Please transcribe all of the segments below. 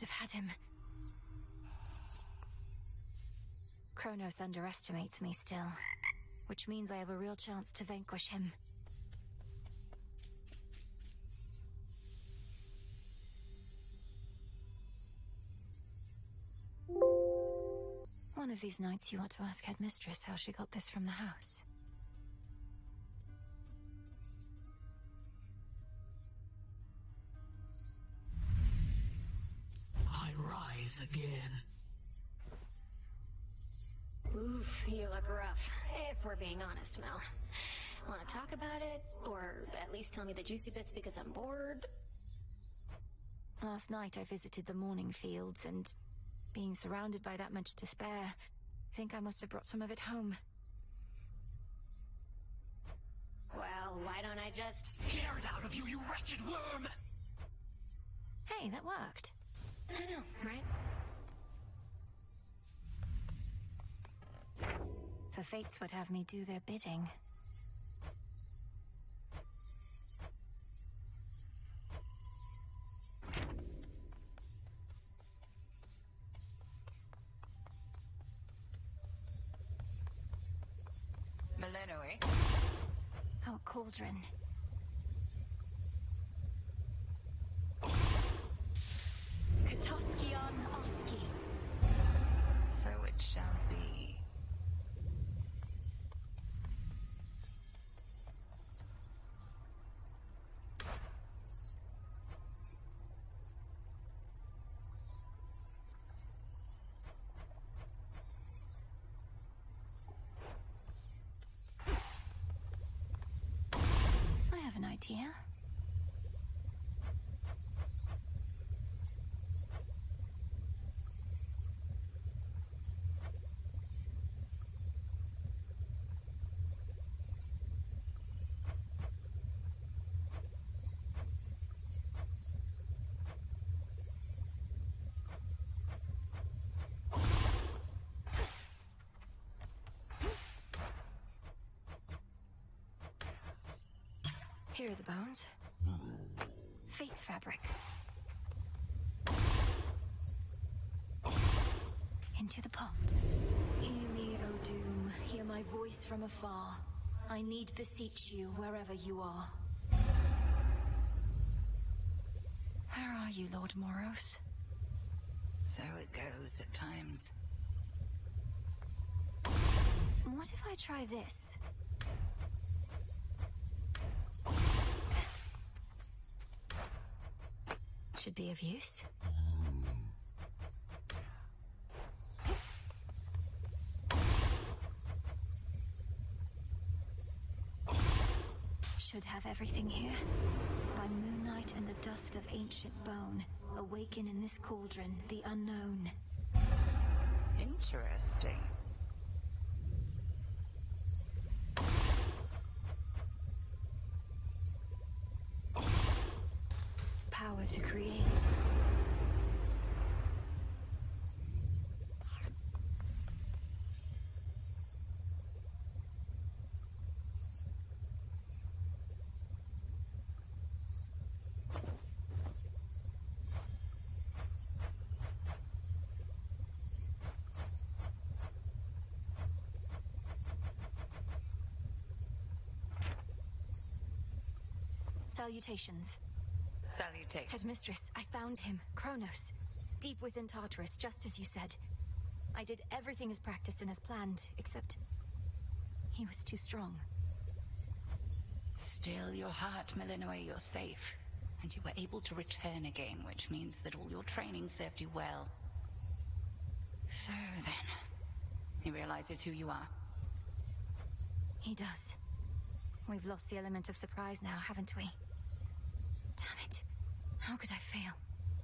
have had him. Kronos underestimates me still, which means I have a real chance to vanquish him. One of these nights you ought to ask Headmistress how she got this from the house. I rise again. Oof, you look rough, if we're being honest, Mel. Want to talk about it? Or at least tell me the juicy bits because I'm bored? Last night I visited the Morning Fields, and being surrounded by that much despair, I think I must have brought some of it home. Well, why don't I just... Scared out of you, you wretched worm! Hey, that worked. I know, right? The fates would have me do their bidding. Melinoe? Our cauldron. Katoskion Oski. So it shall be. I have an idea. Here are the bones. Fate fabric. Into the pot. Hear me, O Doom. Hear my voice from afar. I need beseech you wherever you are. Where are you, Lord Moros? So it goes at times. What if I try this? Should be of use. Should have everything here. By moonlight and the dust of ancient bone, awaken in this cauldron the unknown. Interesting. Power to create. Salutations. Salutations. Headmistress, I found him, Kronos. Deep within Tartarus, just as you said. I did everything as practiced and as planned, except... he was too strong. Still your heart, Melinoe, you're safe. And you were able to return again, which means that all your training served you well. So then, he realizes who you are. He does. We've lost the element of surprise now, haven't we? Damn it. How could I fail?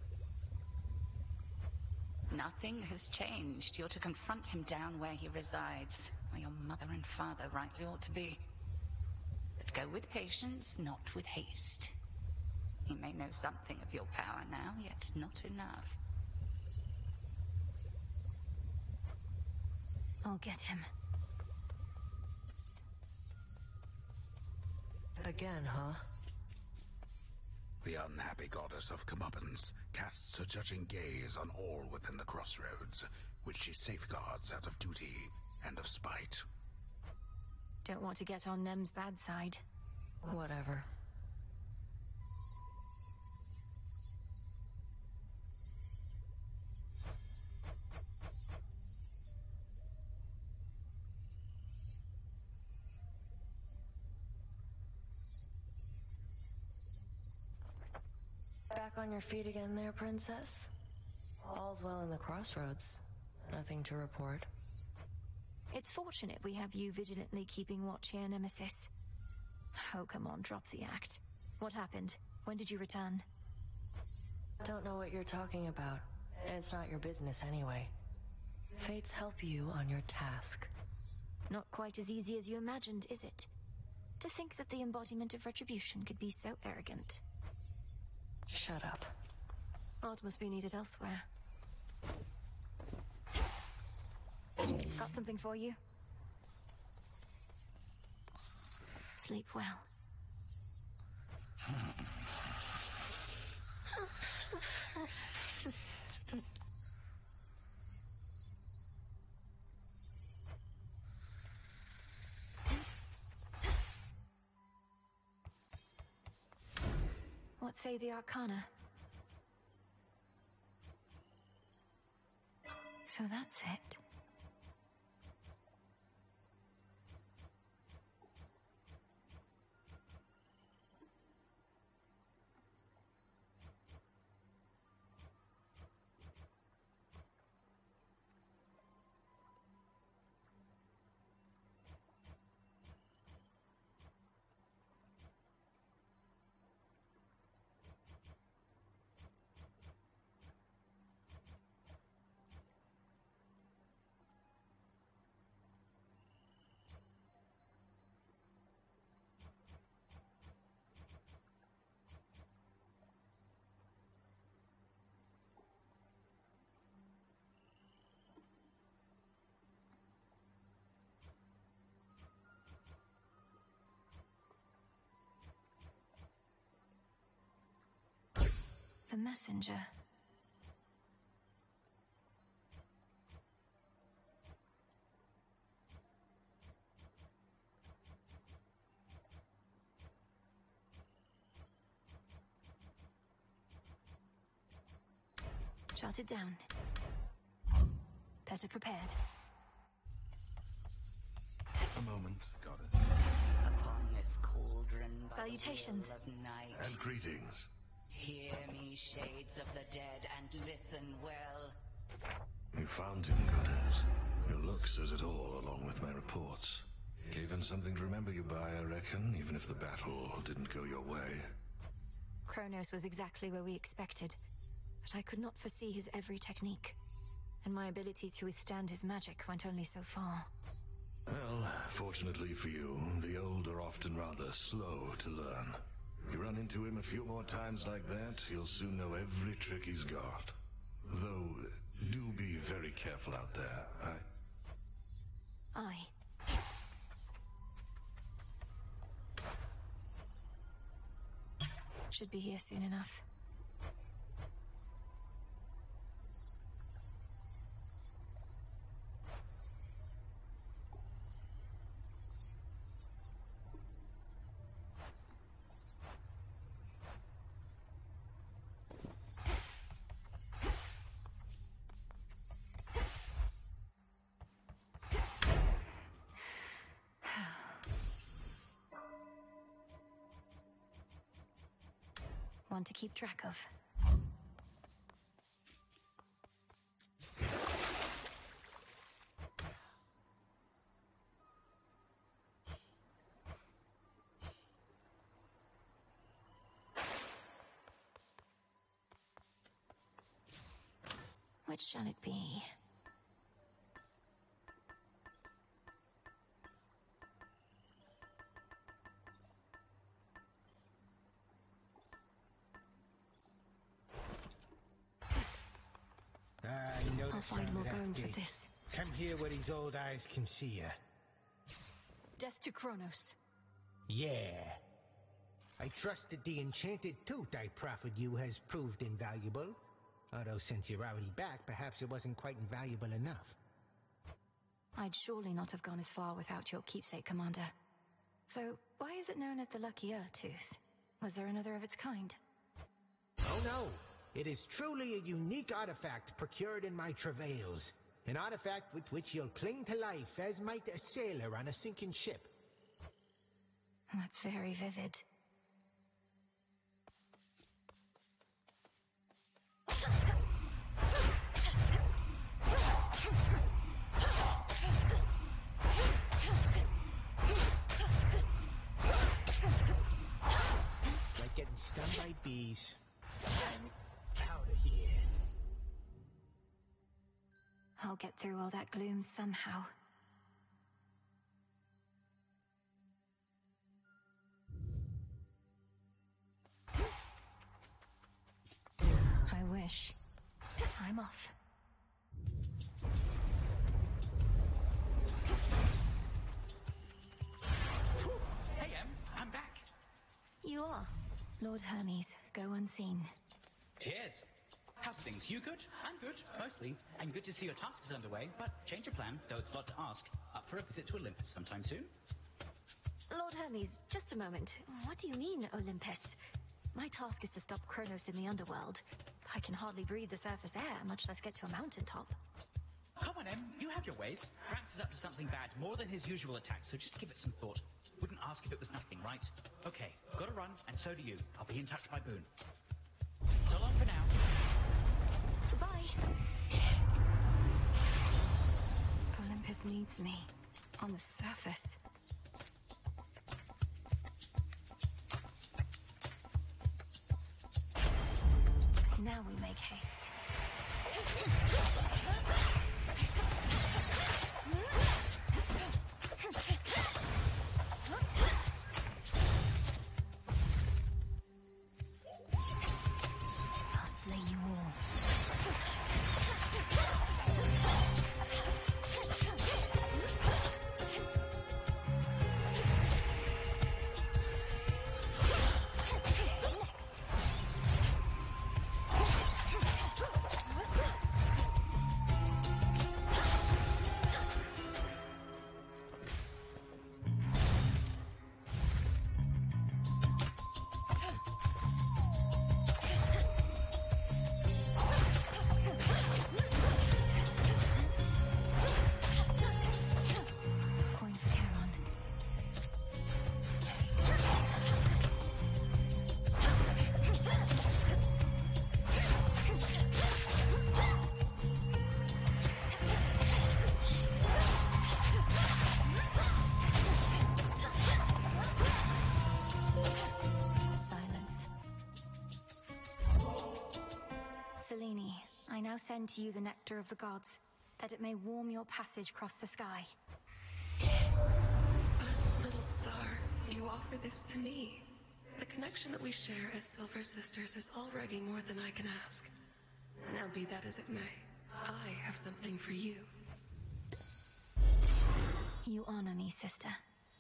Nothing has changed. You're to confront him down where he resides, where your mother and father rightly ought to be. But go with patience, not with haste. He may know something of your power now, yet not enough. I'll get him. Again, huh? The unhappy goddess of comeuppance casts her judging gaze on all within the crossroads, which she safeguards out of duty and of spite. Don't want to get on Nem's bad side. Whatever. Back on your feet again there, Princess? All's well in the crossroads. Nothing to report. It's fortunate we have you vigilantly keeping watch here, Nemesis. Oh, come on, drop the act. What happened? When did you return? Don't know what you're talking about. And it's not your business anyway. Fates help you on your task. Not quite as easy as you imagined, is it? To think that the embodiment of retribution could be so arrogant. Shut up. Art must be needed elsewhere. Got something for you. Sleep well. What say the Arcana? So that's it. The messenger. Jot it down. Better prepared. A moment, goddess. Upon this cauldron by the Salutations. will of night, And greetings. hear me, shades of the dead, and listen well. You found him, goddess. Your look says it all, along with my reports. Given something to remember you by, I reckon, even if the battle didn't go your way. Kronos was exactly where we expected, but I could not foresee his every technique, and my ability to withstand his magic went only so far. Well, fortunately for you, the old are often rather slow to learn. You run into him a few more times like that, you'll soon know every trick he's got. Though, do be very careful out there. Aye. Should be here soon enough. One to keep track of. Which shall it be? I'll find more going for this. Come here where his old eyes can see you. Death to Kronos. Yeah. I trust that the enchanted tooth I proffered you has proved invaluable. Although since you're already back, perhaps it wasn't quite invaluable enough. I'd surely not have gone as far without your keepsake, Commander. Though, why is it known as the Lucky Tooth? Was there another of its kind? Oh no! It is truly a unique artifact procured in my travails. An artifact with which you'll cling to life as might a sailor on a sinking ship. That's very vivid. Like getting stung by bees. Out of here. I'll get through all that gloom somehow. I wish. I'm off. Hey, I'm back. You are. Lord Hermes, go unseen. Cheers. How's things? You good? I'm good, mostly. And good to see your task is underway, but change your plan, though it's a lot to ask. Up for a visit to Olympus sometime soon? Lord Hermes, just a moment. What do you mean, Olympus? My task is to stop Kronos in the underworld. I can hardly breathe the surface air, much less get to a mountaintop. Come on, Em. You have your ways. Gramps is up to something bad, more than his usual attack, so just give it some thought. Wouldn't ask if it was nothing, right? Okay, gotta run, and so do you. I'll be in touch by Boone. So long for now. Goodbye. Olympus needs me. On the surface. Now we make haste. I'll slay you all. I now send to you the nectar of the gods, that it may warm your passage across the sky. Little star, you offer this to me. The connection that we share as Silver Sisters is already more than I can ask. Now be that as it may, I have something for you. You honor me, sister.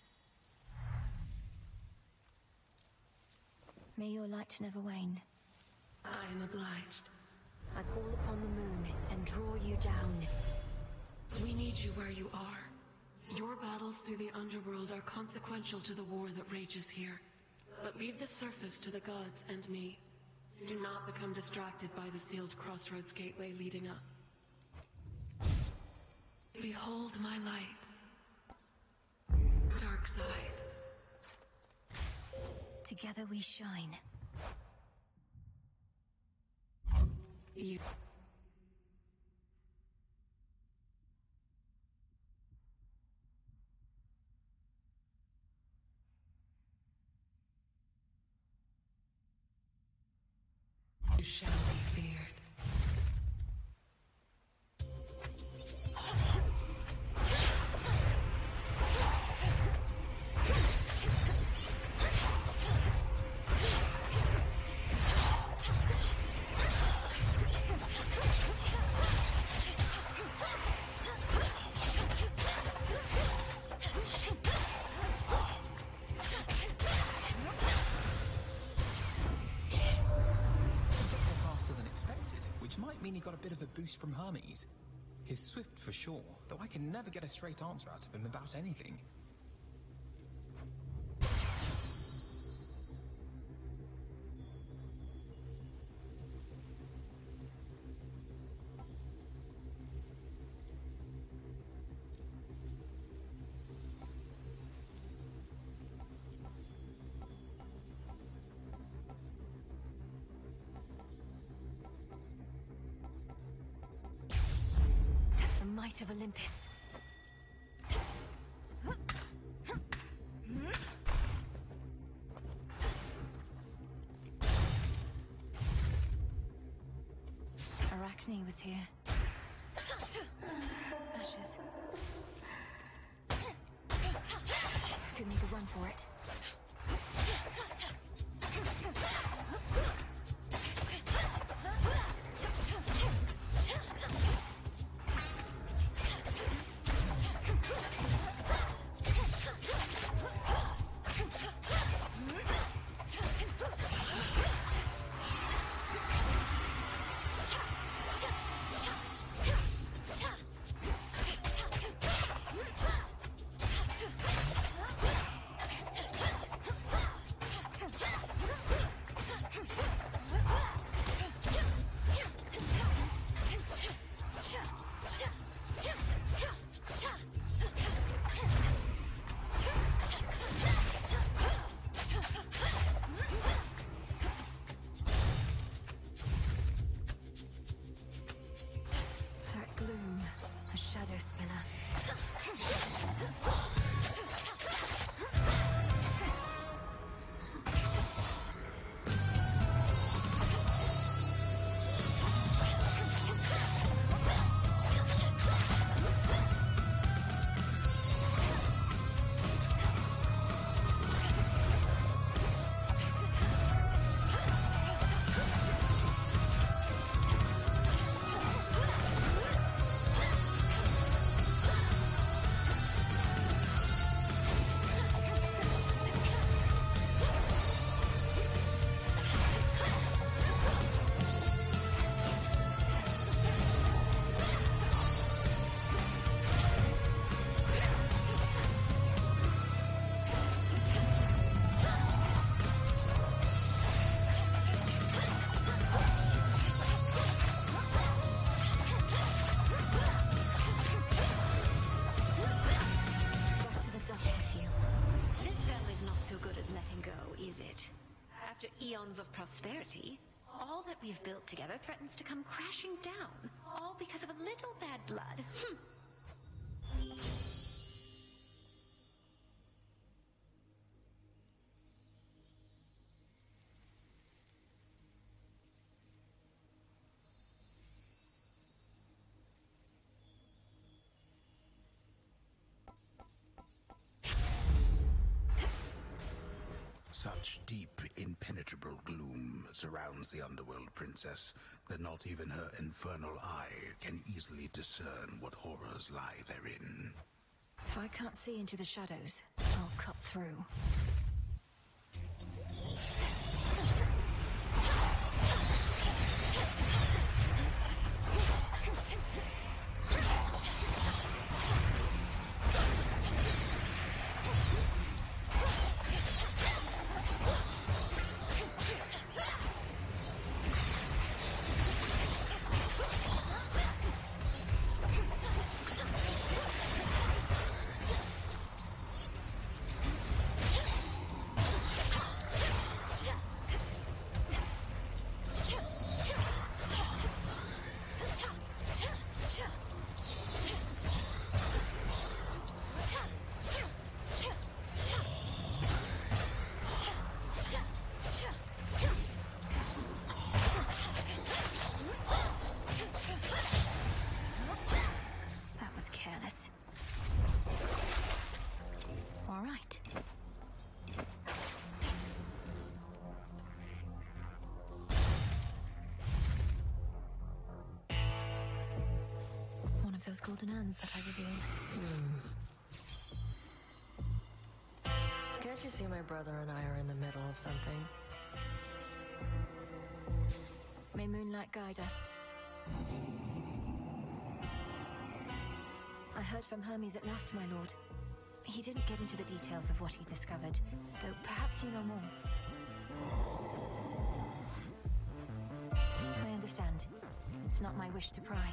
May your light never wane. I am obliged. I call upon the moon and draw you down. We need you where you are. Your battles through the underworld are consequential to the war that rages here. But leave the surface to the gods and me. Do not become distracted by the sealed crossroads gateway leading up. Behold my light. Dark side. Together we shine. You... You shall be feared. might mean he got a bit of a boost from Hermes. He's swift for sure, though I can never get a straight answer out of him about anything. Might of Olympus. Arachne was here. Ashes. Could make a run for it. Of prosperity, all that we've built together threatens to come crashing down, all because of a little bad blood. Such deep, impenetrable gloom surrounds the Underworld Princess that not even her infernal eye can easily discern what horrors lie therein. If I can't see into the shadows, I'll cut through. Those golden hands that I revealed. Can't you see my brother and I are in the middle of something? May moonlight guide us. I heard from Hermes at last, my lord. He didn't get into the details of what he discovered, though perhaps you know more. I understand. It's not my wish to pry.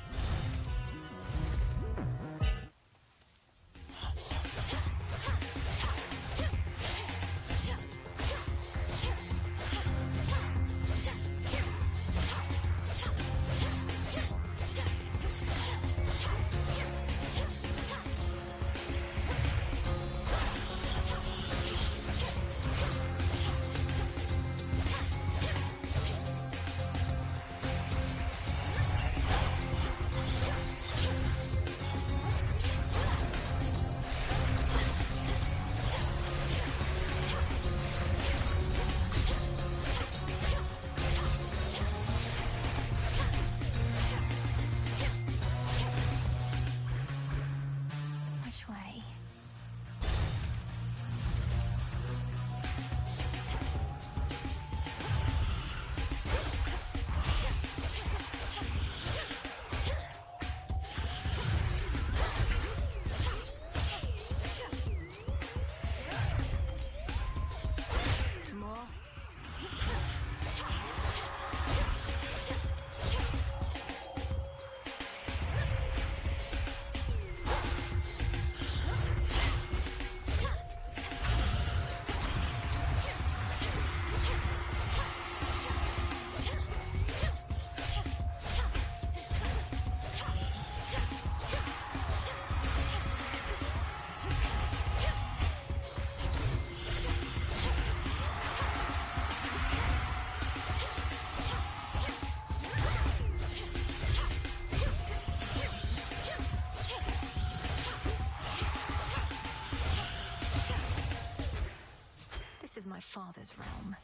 This is my father's realm.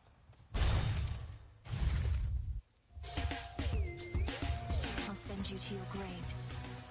I'll send you to your graves.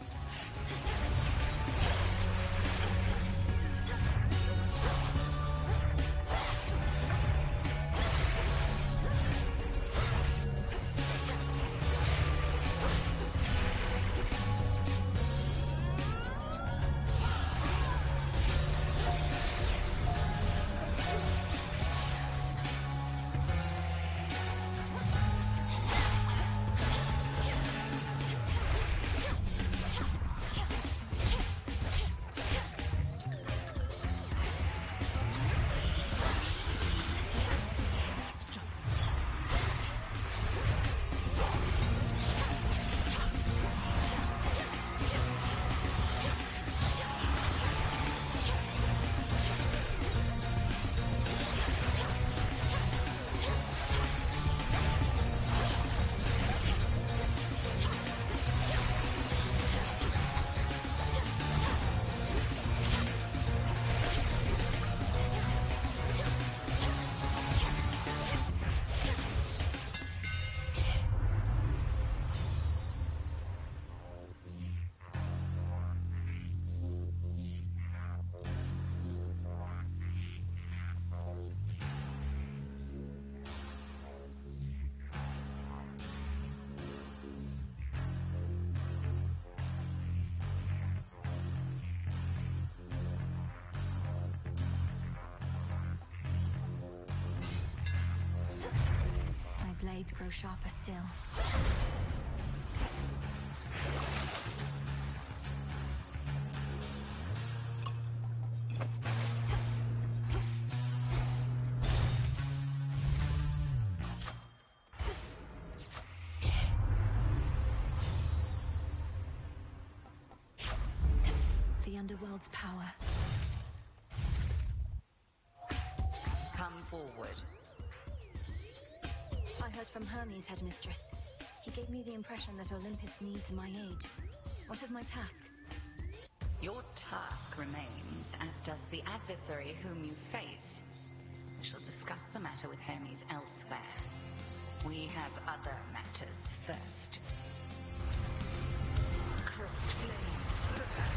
Blades grow sharper still. The Underworld's power. Come forward. I heard from Hermes, Headmistress. He gave me the impression that Olympus needs my aid. What of my task? Your task remains, as does the adversary whom you face. We shall discuss the matter with Hermes elsewhere. We have other matters first. Crossed flames burn.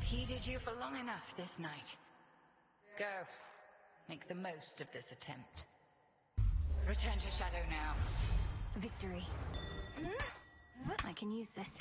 impeded you for long enough this night. Go. Make the most of this attempt. Return to Shadow now. Victory. I can use this.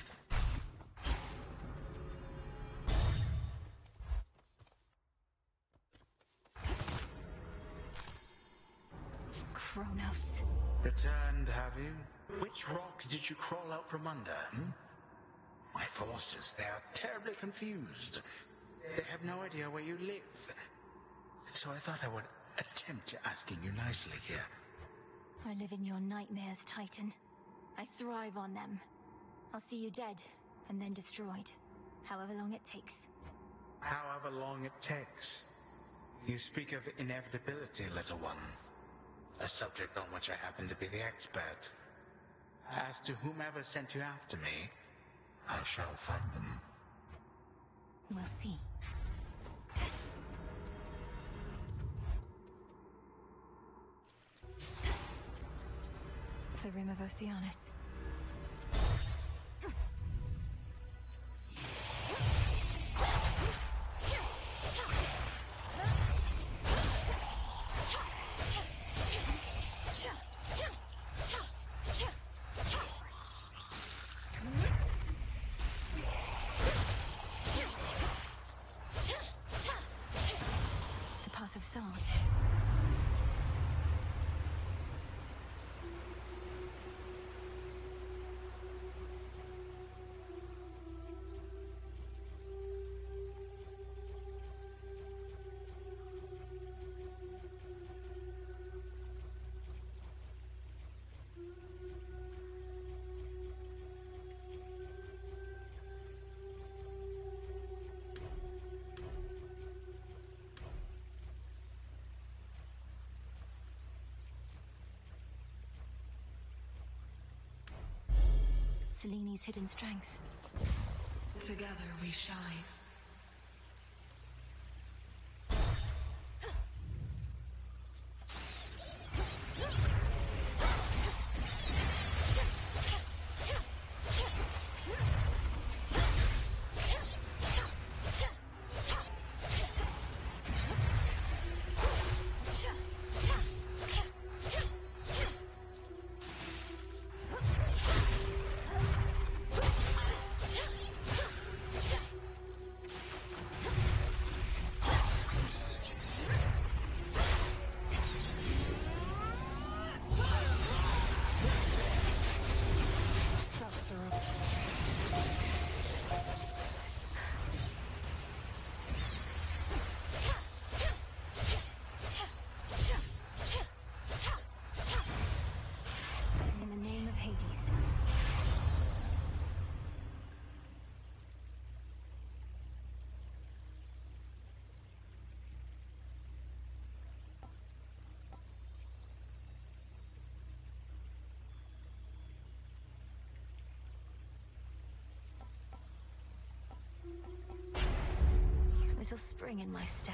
Kronos. Returned, have you? Which rock did you crawl out from under, My forces, they are terribly confused. They have no idea where you live. So I thought I would attempt asking you nicely here. I live in your nightmares, Titan. I thrive on them. I'll see you dead, and then destroyed. However long it takes. However long it takes. You speak of inevitability, little one. A subject on which I happen to be the expert. As to whomever sent you after me, I shall find them. We'll see. The Rim of Oceanus. The Path of Stars. Seleni's hidden strength. Together we shine. Little spring in my step.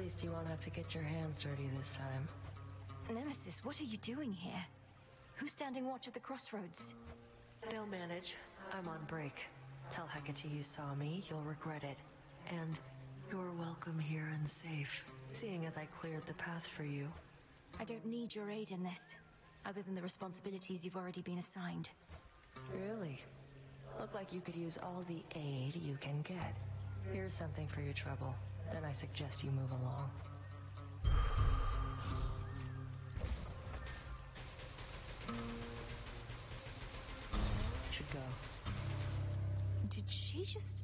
least you won't have to get your hands dirty this time. Nemesis, what are you doing here? Who's standing watch at the crossroads? They'll manage. I'm on break. Tell Hecate you saw me, you'll regret it. And you're welcome here and safe, seeing as I cleared the path for you. I don't need your aid in this, other than the responsibilities you've already been assigned. Really? Look like you could use all the aid you can get. Here's something for your trouble. Then I suggest you move along. Should go. Did she just...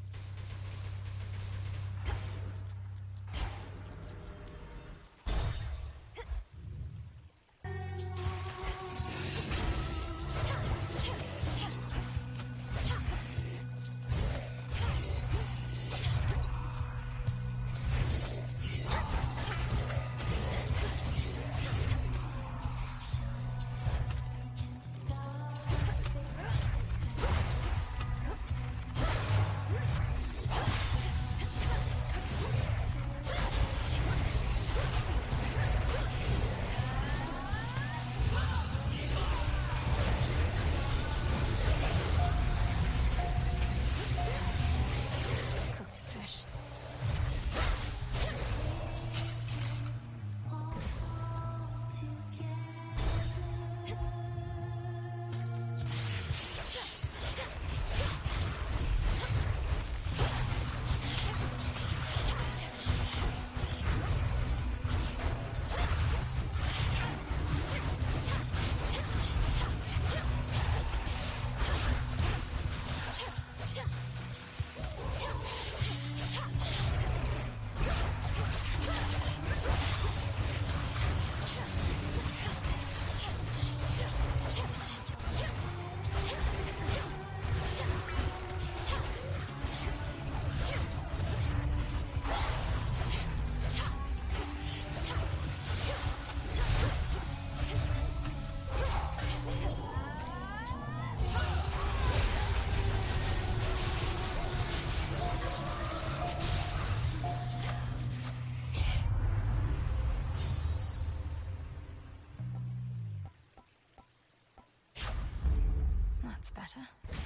That's better.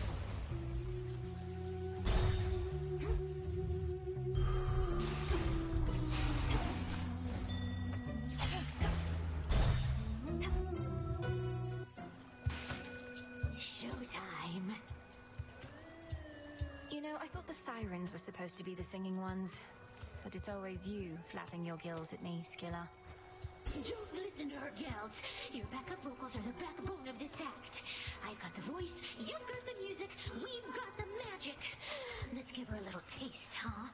Showtime. You know, I thought the sirens were supposed to be the singing ones. But it's always you flapping your gills at me, Skilla. Don't listen to her, gals. Your backup vocals are the backbone of this act. I've got the voice, you've got the music, we've got the magic. Let's give her a little taste, huh?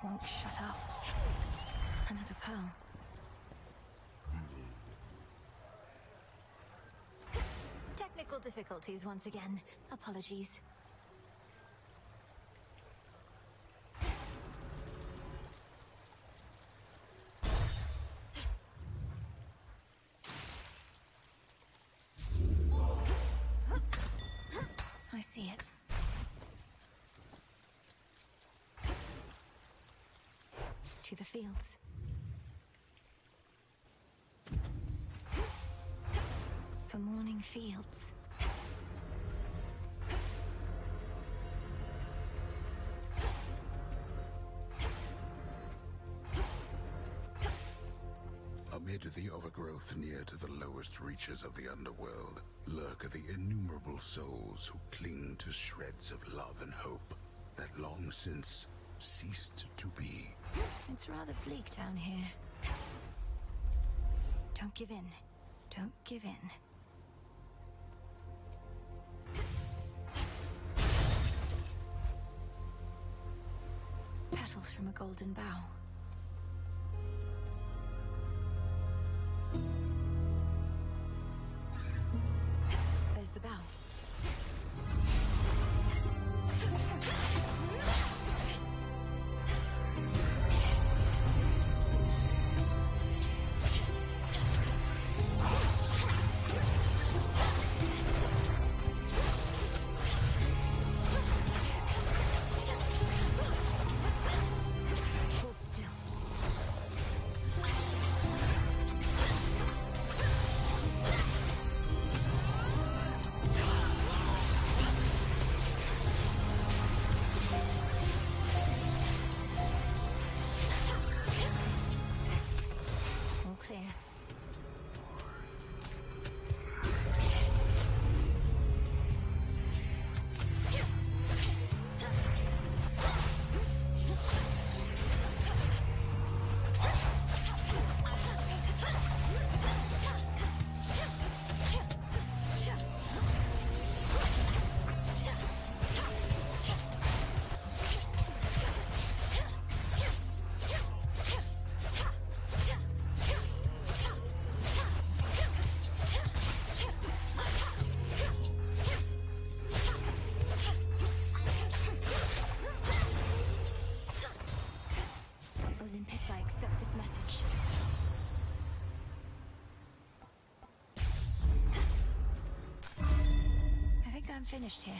won't shut up. Another pearl. Technical difficulties once again. Apologies. I see it. To the fields. For morning fields. Amid the overgrowth near to the lowest reaches of the underworld, lurk the innumerable souls who cling to shreds of love and hope that long since ceased to be. It's rather bleak down here. Don't give in. Don't give in. Petals from a golden bough. There's the bough. Hold still. All clear. Olympus, I accept this message. I think I'm finished here.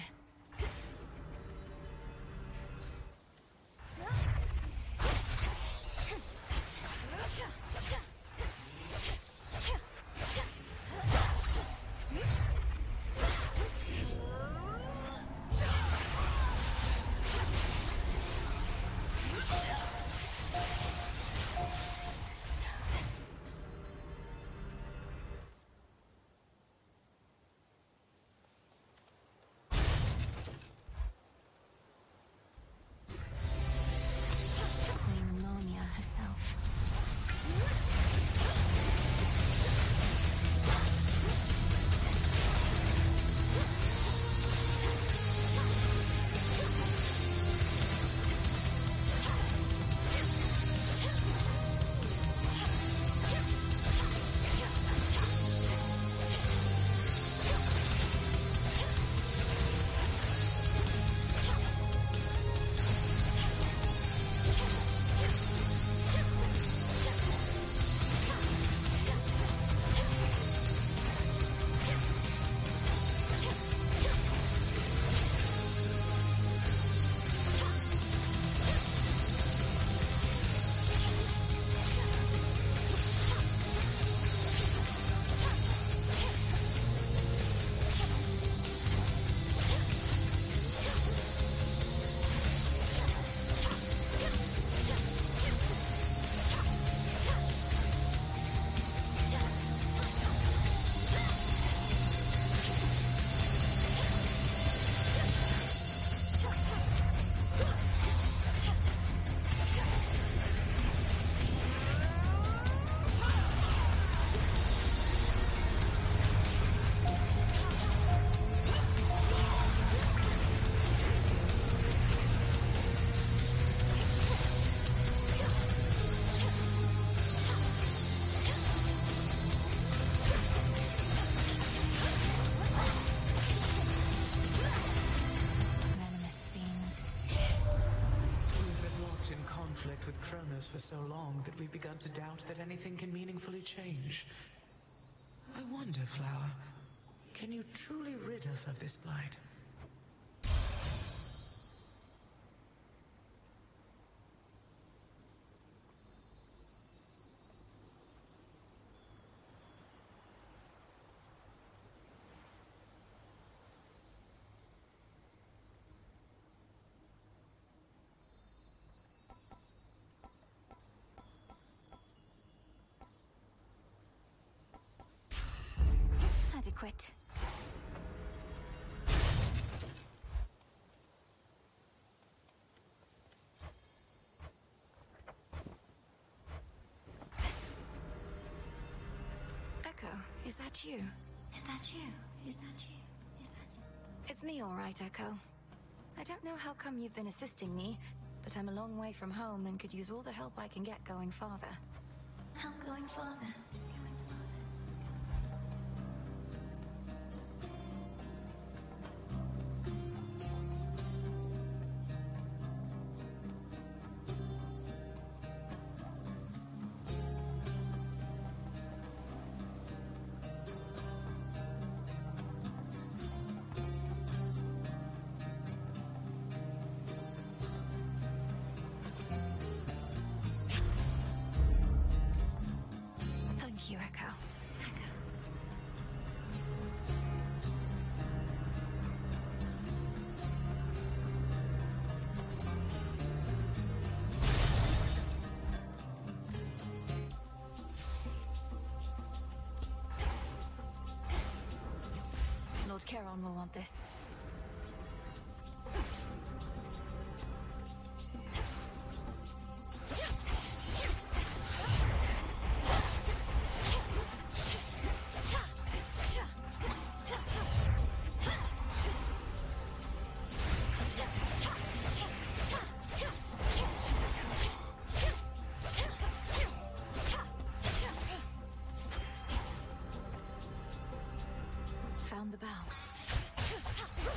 Kronos for so long that we've begun to doubt that anything can meaningfully change. I wonder, Flower, can you truly rid us of this blight? Adequate. Echo, is that you? Is that you? Is that you? Is that you? It's me, all right, Echo. I don't know how come you've been assisting me, but I'm a long way from home and could use all the help I can get going farther. Help going farther. Thank you, Echo. Lord Charon will want this. Found the bow.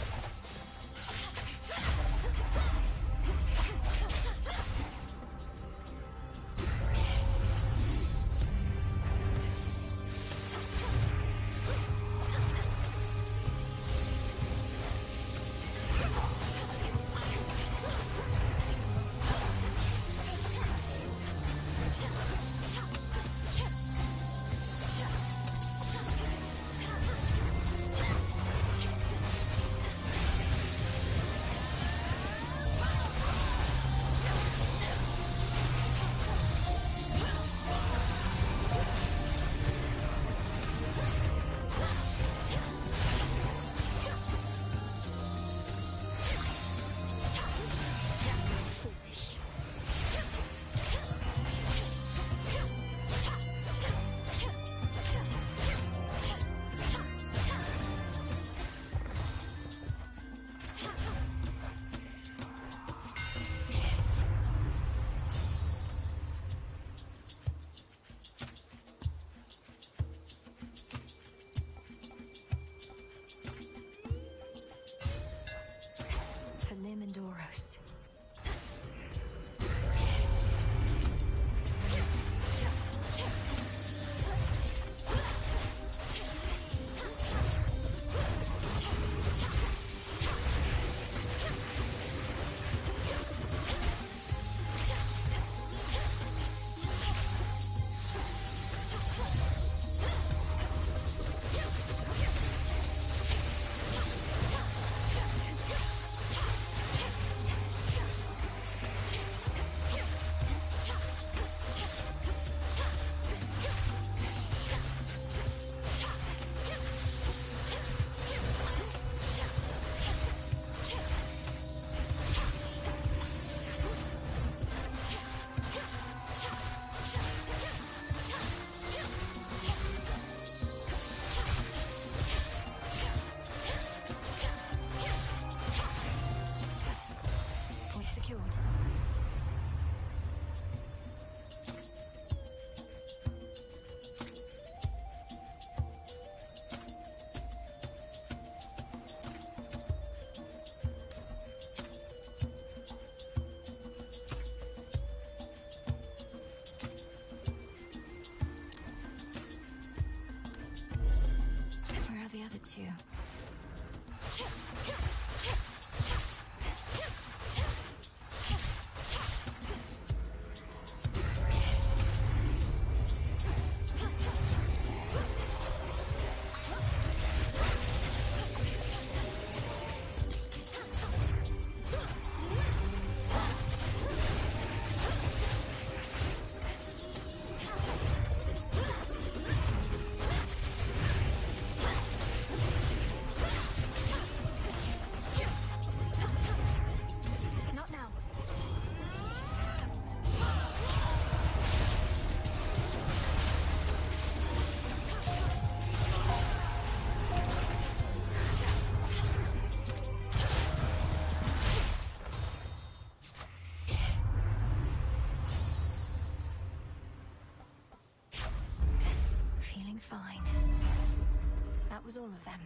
of them.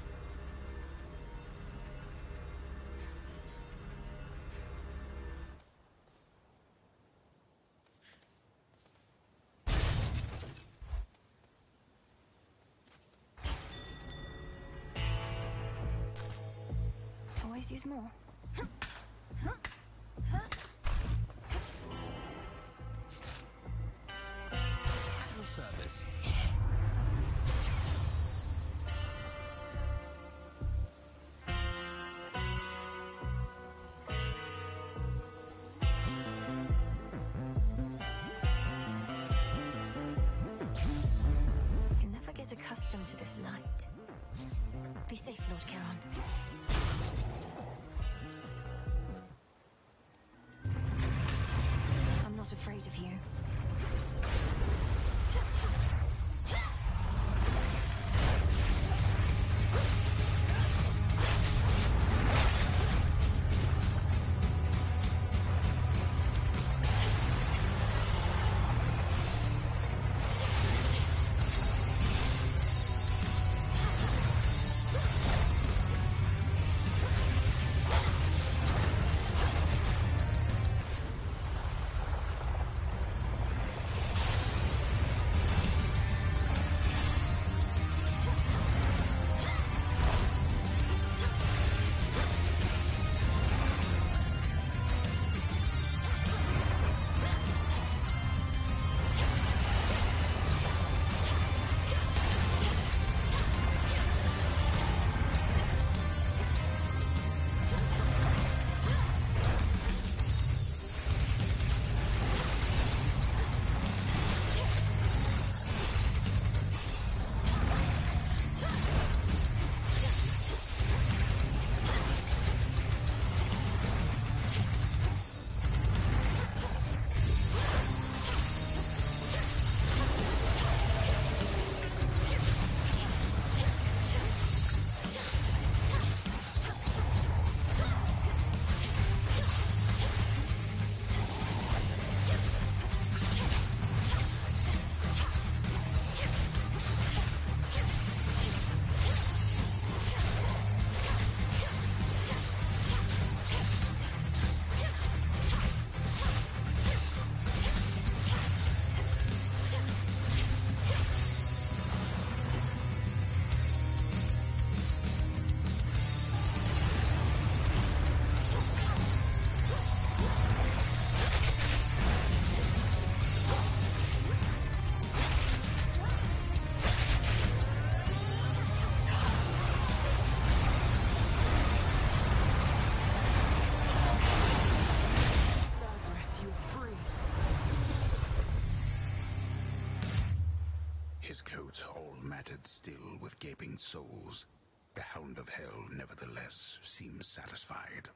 Always use more. At your service. Can never get accustomed to this light. Be safe, Lord Charon. I'm not afraid of you. His coat all matted still with gaping souls. The Hound of Hell, nevertheless, seems satisfied.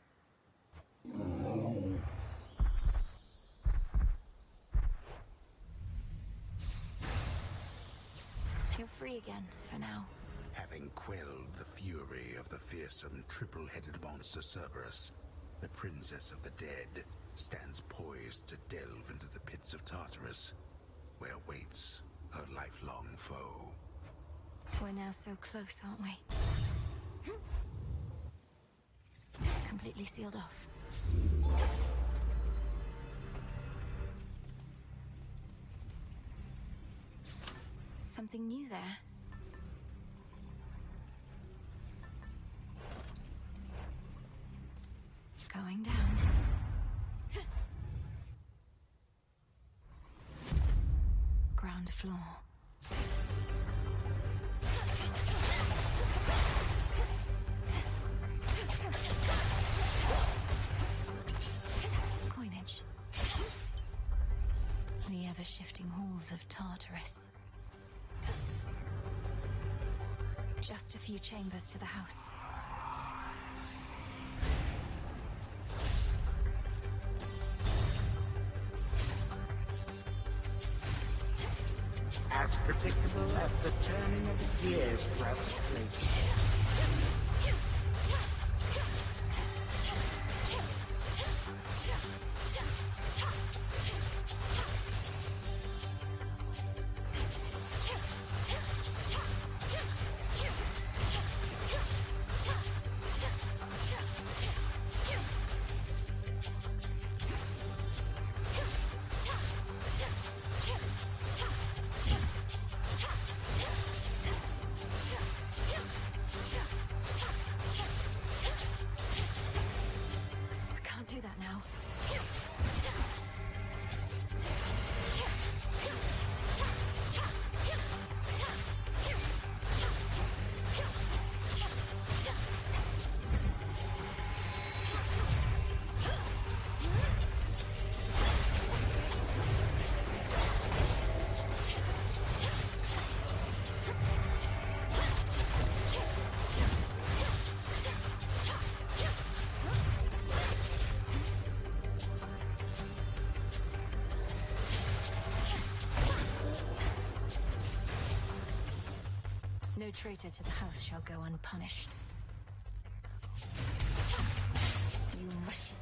You're free again, for now. Having quelled the fury of the fearsome triple-headed monster Cerberus, the Princess of the Dead stands poised to delve into the pits of Tartarus, where waits her lifelong foe. We're now so close, aren't we? Completely sealed off. Something new there. Going down. Ground floor. Coinage. The ever-shifting halls of Tartarus. Just a few chambers to the house. As predictable as the turning of the gears throughout the place. now. No traitor to the house shall go unpunished. You wretches.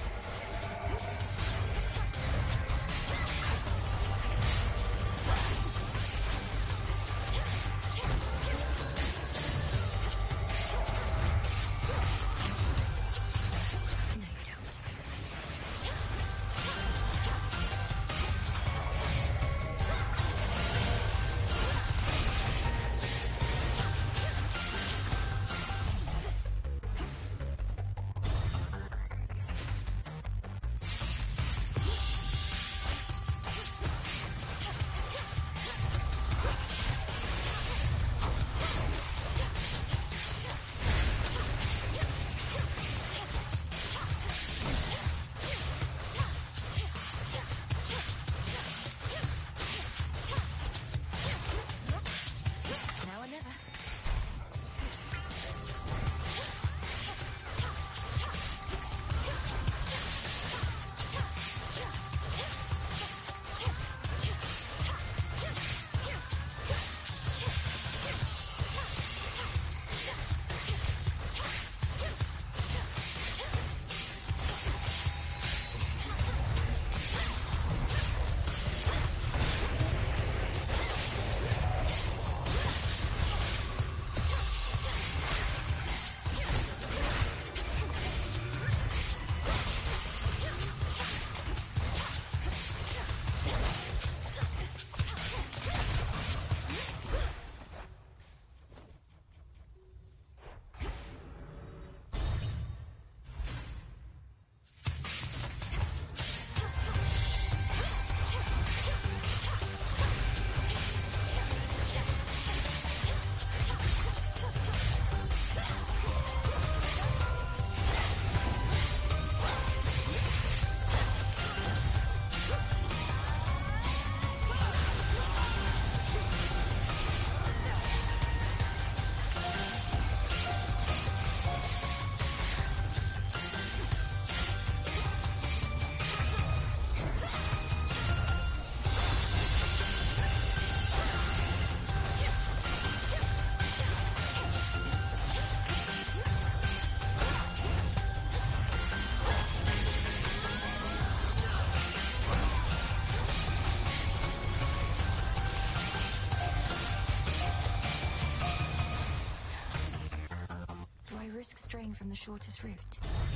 Straying from the shortest route.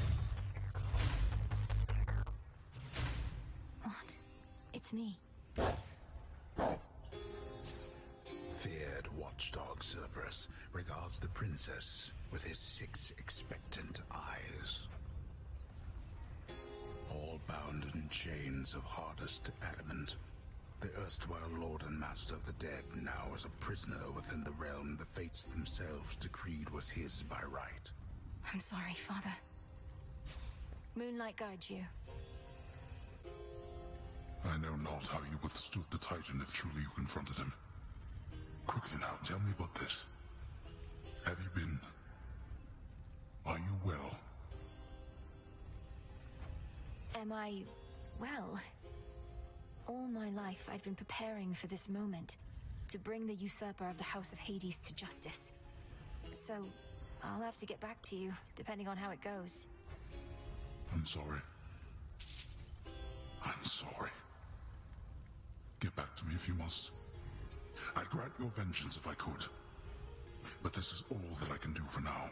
What? It's me. Feared watchdog Cerberus regards the princess with his 6 expectant eyes. All bound in chains of hardest adamant, the erstwhile lord and master of the dead now is a prisoner within the realm the fates themselves decreed was his by right. I'm sorry, Father. Moonlight guides you. I know not how you withstood the Titan if truly you confronted him. Quickly now, tell me about this. Have you been... Are you well? Am I... well? All my life I've been preparing for this moment, to bring the usurper of the House of Hades to justice. So, I'll have to get back to you, depending on how it goes. I'm sorry. I'm sorry. Get back to me if you must. I'd grant your vengeance if I could. But this is all that I can do for now.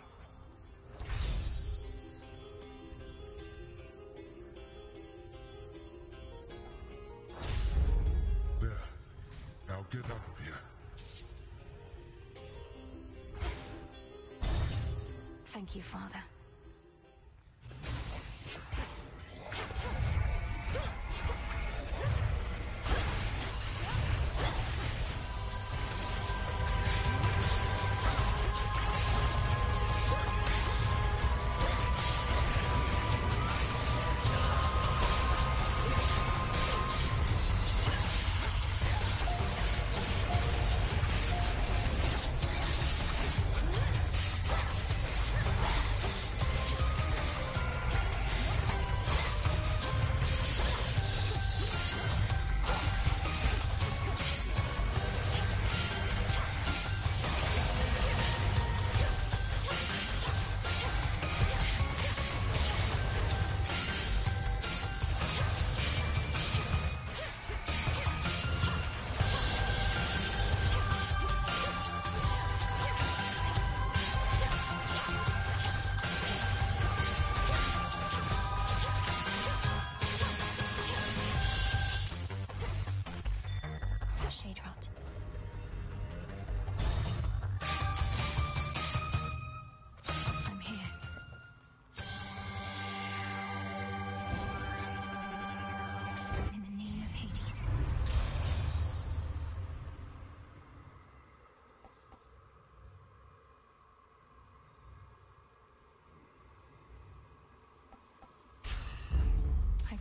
There. Now get out of here. Thank you, Father.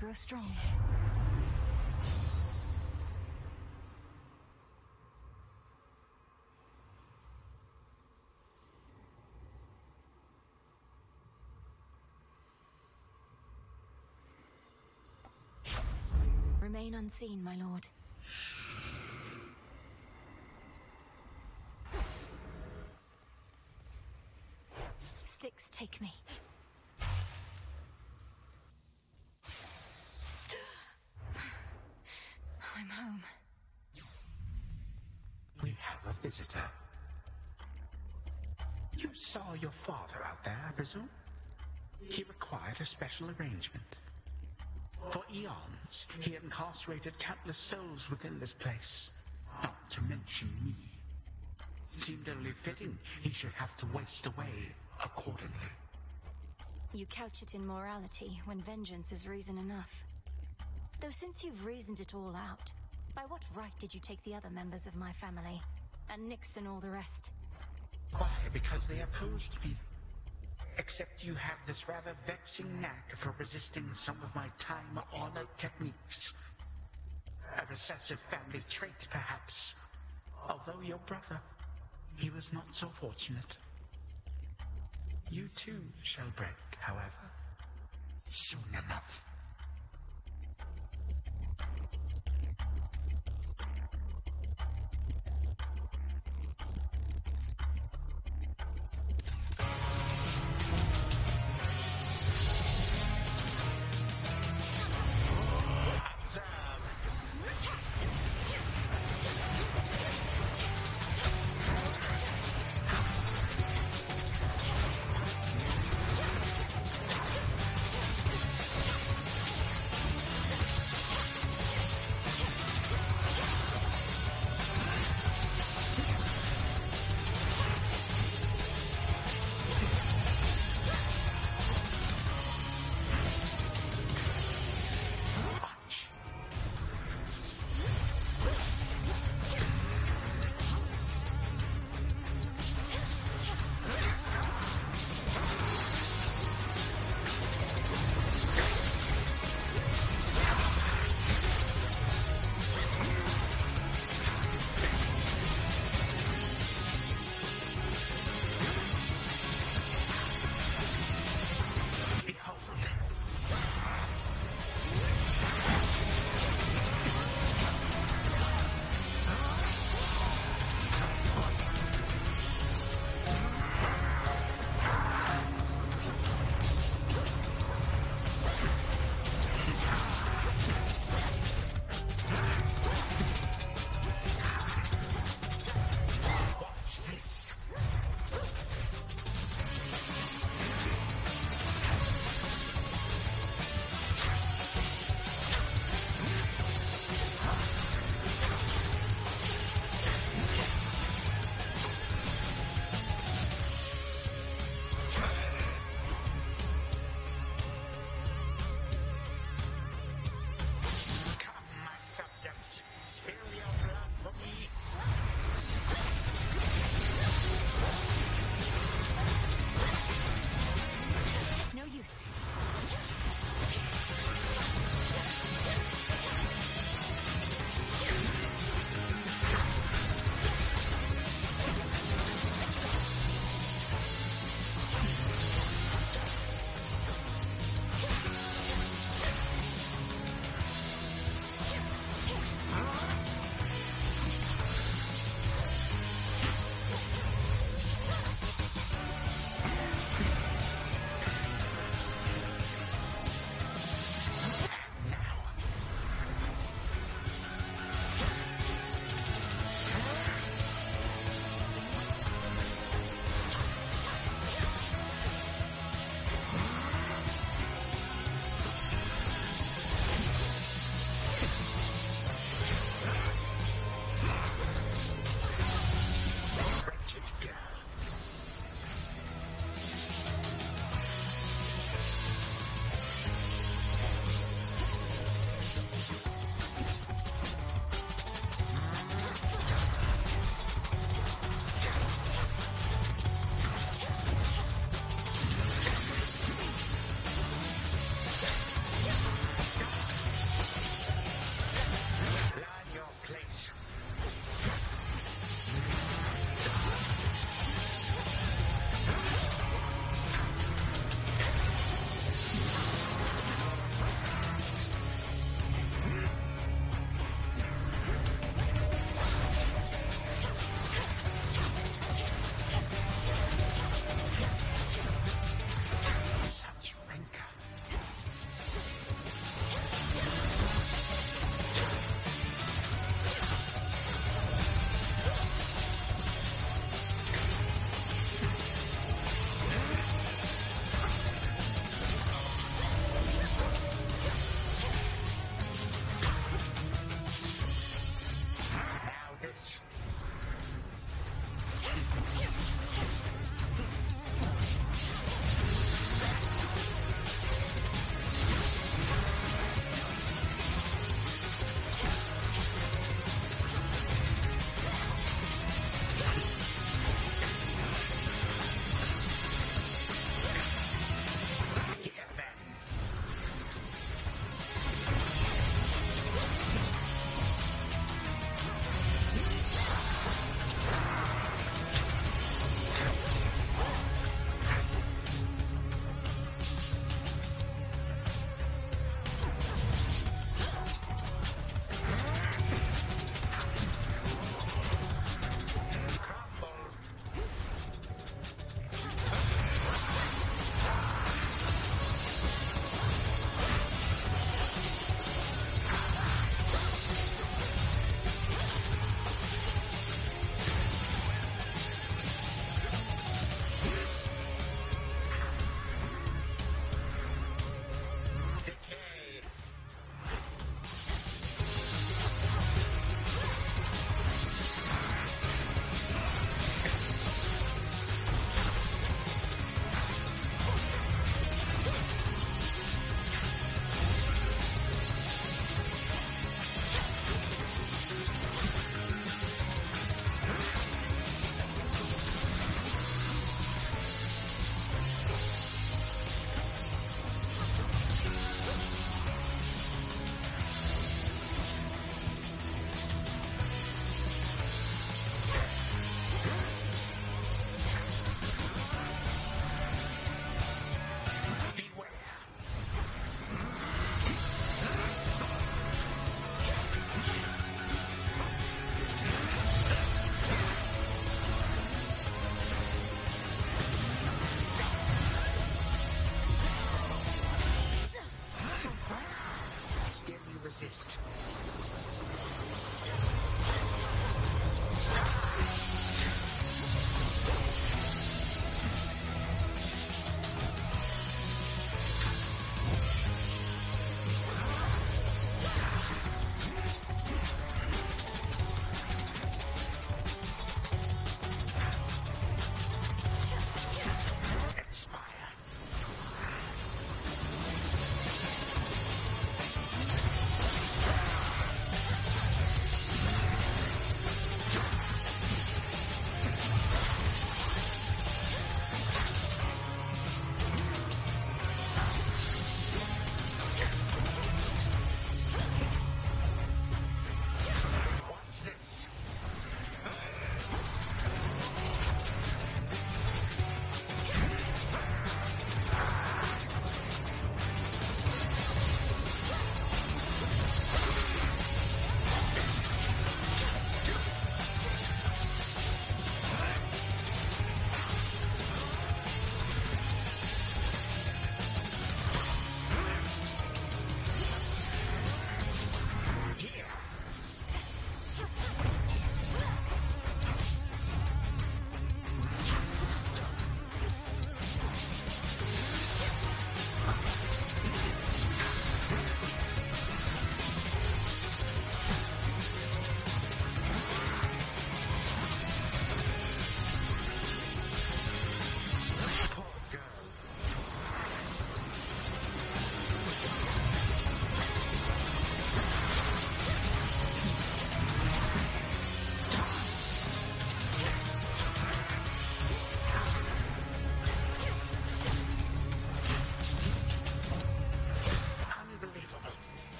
grow strong. Remain unseen, my lord. Styx, take me. I'm home. We have a visitor. You saw your father out there, I presume? He required a special arrangement. For eons, he incarcerated countless souls within this place, not to mention me. It seemed only fitting he should have to waste away accordingly. You couch it in morality when vengeance is reason enough. Though since you've reasoned it all out, by what right did you take the other members of my family? And Nyx and all the rest? Why? Because they opposed me. Except you have this rather vexing knack for resisting some of my time-honored techniques. A recessive family trait, perhaps. Although your brother, he was not so fortunate. You too shall break, however, soon enough.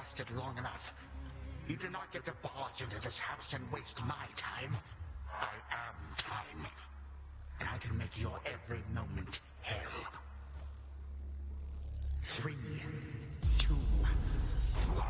lasted long enough. You do not get to barge into this house and waste my time. I am time. And I can make your every moment hell. 3, 2, 1.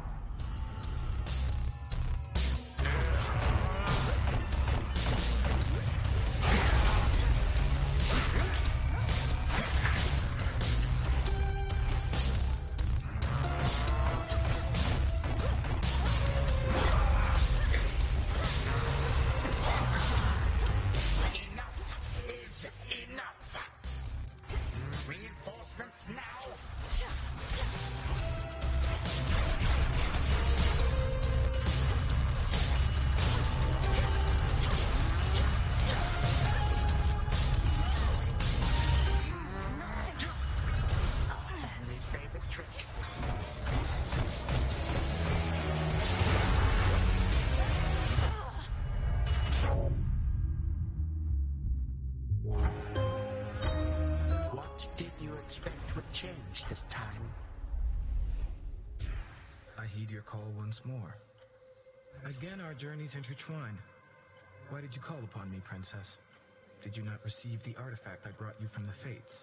Change this time. I heed your call once more. Again, our journeys intertwine. Why did you call upon me, Princess? Did you not receive the artifact I brought you from the Fates?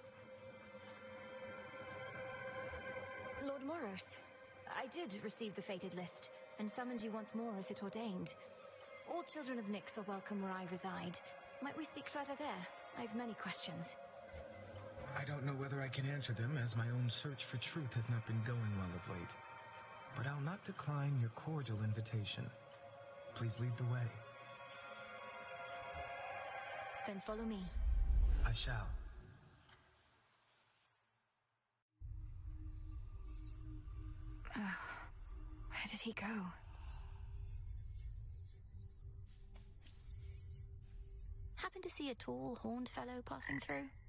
Lord Moros, I did receive the fated list, and summoned you once more as it ordained. All children of Nyx are welcome where I reside. Might we speak further there? I have many questions. I don't know whether I can answer them, as my own search for truth has not been going well of late. But I'll not decline your cordial invitation. Please lead the way. Then follow me. I shall. Where did he go? Happen to see a tall, horned fellow passing through?